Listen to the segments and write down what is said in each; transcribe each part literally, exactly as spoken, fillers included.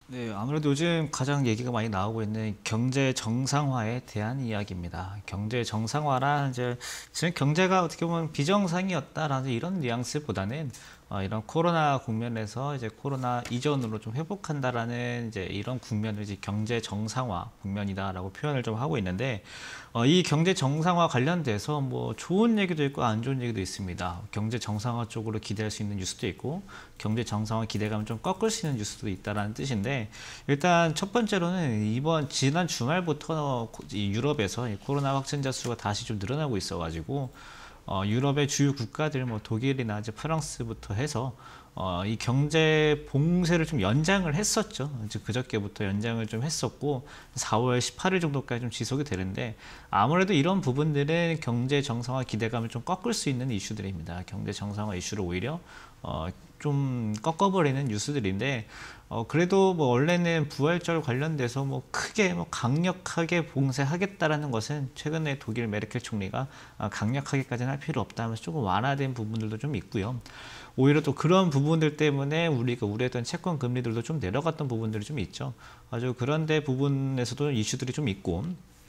네, 아무래도 요즘 가장 얘기가 많이 나오고 있는 경제 정상화에 대한 이야기입니다. 경제 정상화란 이제 지금 경제가 어떻게 보면 비정상이었다라는 이런 뉘앙스보다는 어, 이런 코로나 국면에서 이제 코로나 이전으로 좀 회복한다라는 이제 이런 국면을 이제 경제 정상화 국면이다라고 표현을 좀 하고 있는데 어, 이 경제 정상화 관련돼서 뭐 좋은 얘기도 있고 안 좋은 얘기도 있습니다. 경제 정상화 쪽으로 기대할 수 있는 뉴스도 있고 경제 정상화 기대감을 좀 꺾을 수 있는 뉴스도 있다라는 뜻인데 일단 첫 번째로는 이번 지난 주말부터 이 유럽에서 이 코로나 확진자 수가 다시 좀 늘어나고 있어가지고 어, 유럽의 주요 국가들 뭐 독일이나 이제 프랑스부터 해서 어, 이 경제 봉쇄를 좀 연장을 했었죠. 이제 그저께부터 연장을 좀 했었고 사월 십팔일 정도까지 좀 지속이 되는데 아무래도 이런 부분들은 경제 정상화 기대감을 좀 꺾을 수 있는 이슈들입니다. 경제 정상화 이슈를 오히려 어, 좀 꺾어버리는 뉴스들인데 어, 그래도 뭐 원래는 부활절 관련돼서 뭐 크게 뭐 강력하게 봉쇄하겠다라는 것은 최근에 독일 메르켈 총리가 아, 강력하게까지는 할 필요 없다 하면서 조금 완화된 부분들도 좀 있고요. 오히려 또 그런 부분들 때문에 우리가 우려했던 채권 금리들도 좀 내려갔던 부분들이 좀 있죠. 아주 그런데 부분에서도 이슈들이 좀 있고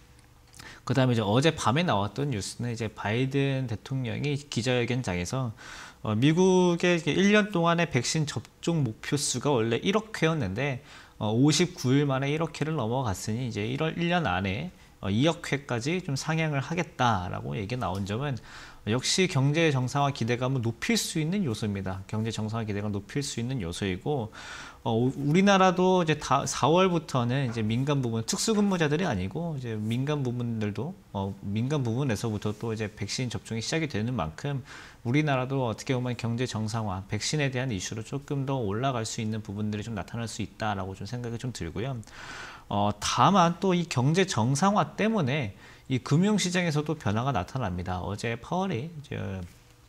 그 다음에 이제 어제 밤에 나왔던 뉴스는 이제 바이든 대통령이 기자회견장에서 어, 미국의 일 년 동안의 백신 접종 목표 수가 원래 일억 회였는데 어, 오십구 일 만에 일억 회를 넘어갔으니 이제 일월 일 년 안에 어, 이억 회까지 좀 상향을 하겠다라고 얘기 나온 점은 역시 경제 정상화 기대감을 높일 수 있는 요소입니다. 경제 정상화 기대감을 높일 수 있는 요소이고 어, 우리나라도 이제 다 사월부터는 이제 민간 부분 특수근무자들이 아니고 이제 민간 부분들도 어, 민간 부분에서부터 또 이제 백신 접종이 시작이 되는 만큼 우리나라도 어떻게 보면 경제 정상화, 백신에 대한 이슈로 조금 더 올라갈 수 있는 부분들이 좀 나타날 수 있다라고 좀 생각이 좀 들고요. 어, 다만 또 이 경제 정상화 때문에 이 금융시장에서도 변화가 나타납니다. 어제 파월이 이제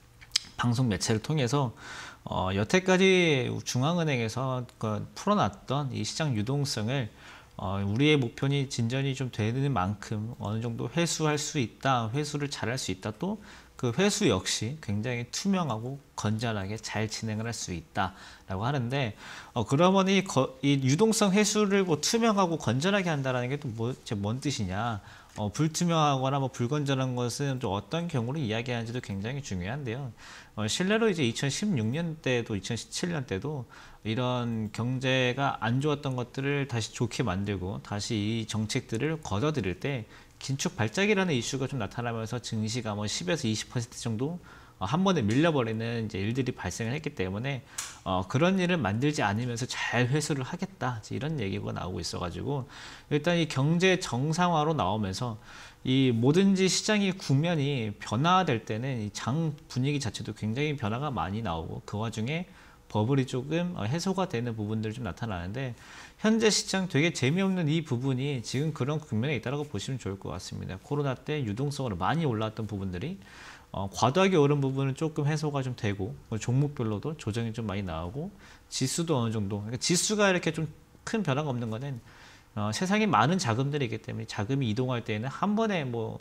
방송 매체를 통해서 어, 여태까지 중앙은행에서 그 풀어놨던 이 시장 유동성을 어, 우리의 목표는 진전이 좀 되는 만큼 어느 정도 회수할 수 있다, 회수를 잘할 수 있다, 또 그 회수 역시 굉장히 투명하고 건전하게 잘 진행을 할 수 있다라고 하는데 어, 그러면 이, 거, 이 유동성 회수를 뭐 투명하고 건전하게 한다라는 게 또 뭐, 뭔 뜻이냐? 어, 불투명하거나 뭐 불건전한 것은 또 어떤 경우를 이야기하는지도 굉장히 중요한데요. 어, 실례로 이제 이천십육 년 때도 이천십칠 년 때도 이런 경제가 안 좋았던 것들을 다시 좋게 만들고 다시 이 정책들을 걷어들일 때 긴축 발작이라는 이슈가 좀 나타나면서 증시가 뭐 십에서 이십 퍼센트 정도 한 번에 밀려버리는 이제 일들이 발생을 했기 때문에 어, 그런 일을 만들지 않으면서 잘 회수를 하겠다 이런 얘기가 나오고 있어가지고 일단 이 경제 정상화로 나오면서 이 뭐든지 시장의 국면이 변화될 때는 이 장 분위기 자체도 굉장히 변화가 많이 나오고 그 와중에 버블이 조금 해소가 되는 부분들이 좀 나타나는데 현재 시장 되게 재미없는 이 부분이 지금 그런 국면에 있다고 보시면 좋을 것 같습니다. 코로나 때 유동성으로 많이 올라왔던 부분들이 어, 과도하게 오른 부분은 조금 해소가 좀 되고 뭐 종목별로도 조정이 좀 많이 나오고 지수도 어느 정도 그러니까 지수가 이렇게 좀 큰 변화가 없는 거는 어, 세상에 많은 자금들이 있기 때문에 자금이 이동할 때에는 한 번에 뭐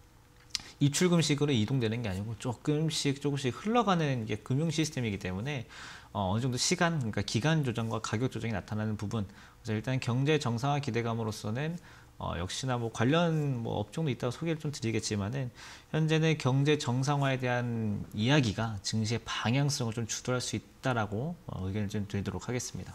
입출금식으로 이동되는 게 아니고 조금씩 조금씩 흘러가는 게 금융 시스템이기 때문에 어, 어느 정도 시간, 그러니까 기간 조정과 가격 조정이 나타나는 부분. 그래서 일단 경제 정상화 기대감으로서는 어, 역시나 뭐 관련 뭐 업종도 있다고 소개를 좀 드리겠지만은 현재는 경제 정상화에 대한 이야기가 증시의 방향성을 좀 주도할 수 있다라고 어, 의견을 좀 드리도록 하겠습니다.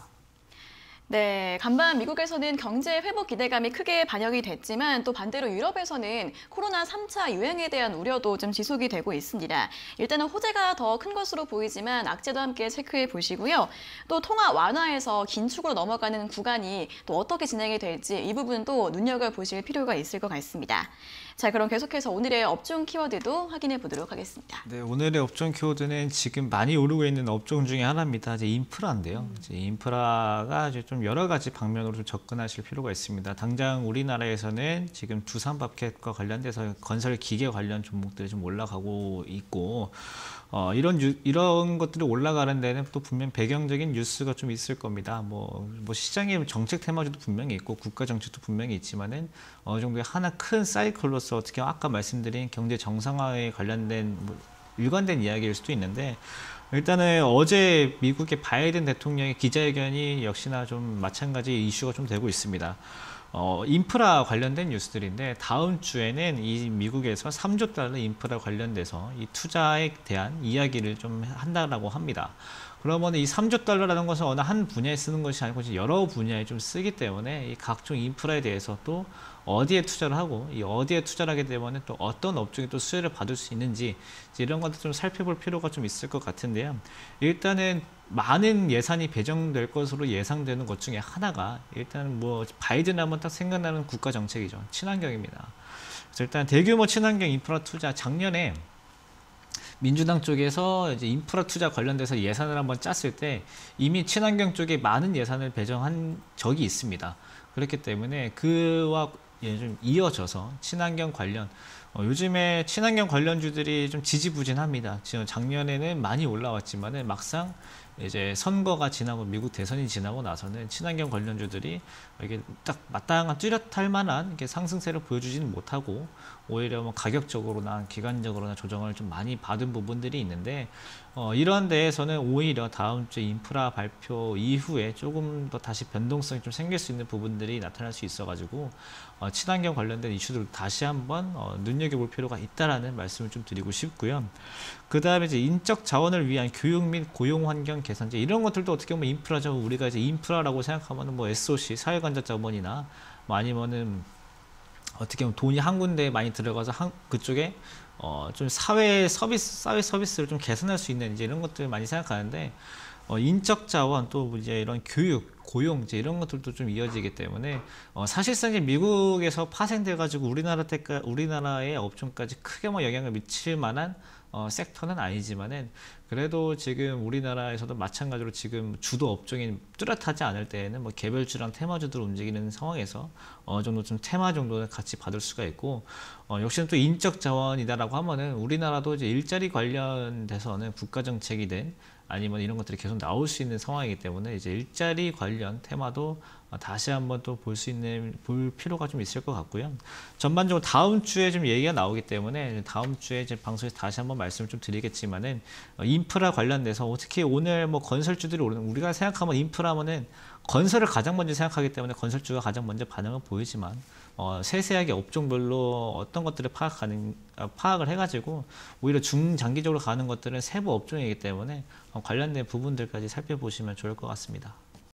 네, 간밤 미국에서는 경제 회복 기대감이 크게 반영이 됐지만 또 반대로 유럽에서는 코로나 삼 차 유행에 대한 우려도 좀 지속이 되고 있습니다. 일단은 호재가 더 큰 것으로 보이지만 악재도 함께 체크해 보시고요. 또 통화 완화에서 긴축으로 넘어가는 구간이 또 어떻게 진행이 될지 이 부분도 눈여겨보실 필요가 있을 것 같습니다. 자, 그럼 계속해서 오늘의 업종 키워드도 확인해 보도록 하겠습니다. 네, 오늘의 업종 키워드는 지금 많이 오르고 있는 업종 중에 하나입니다. 이제 인프라인데요. 음. 이제 인프라가 이제 좀 여러 가지 방면으로 좀 접근하실 필요가 있습니다. 당장 우리나라에서는 지금 두산밥켓과 관련돼서 건설 기계 관련 종목들이 좀 올라가고 있고, 어, 이런 유, 이런 것들이 올라가는 데는 또 분명 배경적인 뉴스가 좀 있을 겁니다. 뭐, 뭐 시장의 정책 테마주도 분명히 있고 국가 정책도 분명히 있지만은 어느 정도의 하나 큰 사이클로서 어떻게 아까 말씀드린 경제 정상화에 관련된 뭐 일관된 이야기일 수도 있는데 일단은 어제 미국의 바이든 대통령의 기자회견이 역시나 좀 마찬가지 이슈가 좀 되고 있습니다. 어, 인프라 관련된 뉴스들인데 다음 주에는 이 미국에서 삼조 달러 인프라 관련돼서 이 투자에 대한 이야기를 좀 한다라고 합니다. 그러면 이 삼조 달러라는 것은 어느 한 분야에 쓰는 것이 아니고 여러 분야에 좀 쓰기 때문에 이 각종 인프라에 대해서 또 어디에 투자를 하고 이 어디에 투자를 하게 되면 또 어떤 업종이 또 수혜를 받을 수 있는지 이런 것도 좀 살펴볼 필요가 좀 있을 것 같은데요. 일단은 많은 예산이 배정될 것으로 예상되는 것 중에 하나가 일단 뭐 바이든 하면 딱 생각나는 국가 정책이죠. 친환경입니다. 그래서 일단 대규모 친환경 인프라 투자 작년에 민주당 쪽에서 이제 인프라 투자 관련돼서 예산을 한번 짰을 때 이미 친환경 쪽에 많은 예산을 배정한 적이 있습니다. 그렇기 때문에 그와 예, 좀 이어져서 친환경 관련 어, 요즘에 친환경 관련주들이 좀 지지부진합니다. 지금 작년에는 많이 올라왔지만은 막상 이제 선거가 지나고 미국 대선이 지나고 나서는 친환경 관련주들이 이게 딱 마땅한 뚜렷할 만한 이렇게 상승세를 보여주지는 못하고 오히려 뭐 가격적으로나 기간적으로나 조정을 좀 많이 받은 부분들이 있는데 어, 이런 데에서는 오히려 다음 주 인프라 발표 이후에 조금 더 다시 변동성이 좀 생길 수 있는 부분들이 나타날 수 있어가지고 어, 친환경 관련된 이슈들 다시 한번 어, 눈여겨볼 필요가 있다라는 말씀을 좀 드리고 싶고요. 그 다음에 이제 인적 자원을 위한 교육 및 고용 환경 개선제 이런 것들도 어떻게 보면 인프라죠. 우리가 이제 인프라라고 생각하면은 뭐 에스오씨 사회관적 자본이나 뭐 아니면은 어떻게 보면 돈이 한 군데에 많이 들어가서 한, 그쪽에 어, 좀 사회 서비스, 사회 서비스를 좀 개선할 수 있는 이제 이런 것들 많이 생각하는데 어, 인적 자원 또 이제 이런 교육, 고용 이제 이런 것들도 좀 이어지기 때문에 어, 사실상 이제 미국에서 파생돼 가지고 우리나라 때까 우리나라의 업종까지 크게 뭐 영향을 미칠 만한 어, 섹터는 아니지만은 그래도 지금 우리나라에서도 마찬가지로 지금 주도 업종이 뚜렷하지 않을 때에는 뭐 개별주랑 테마주들 움직이는 상황에서 어느 정도 좀 테마 정도는 같이 받을 수가 있고 어, 역시나 또 인적 자원이다라고 하면은 우리나라도 이제 일자리 관련돼서는 국가 정책이든 아니면 이런 것들이 계속 나올 수 있는 상황이기 때문에 이제 일자리 관련 테마도 다시 한번 또 볼 수 있는 볼 필요가 좀 있을 것 같고요. 전반적으로 다음 주에 좀 얘기가 나오기 때문에 다음 주에 이제 방송에서 다시 한번 말씀을 좀 드리겠지만은 인프라 관련돼서 특히 오늘 뭐 건설주들이 오르는 우리가 생각하면 인프라면은 건설을 가장 먼저 생각하기 때문에 건설주가 가장 먼저 반응을 보이지만 어, 세세하게 업종별로 어떤 것들을 파악하는 어, 파악을 해가지고 오히려 중장기적으로 가는 것들은 세부 업종이기 때문에 어, 관련된 부분들까지 살펴보시면 좋을 것 같습니다.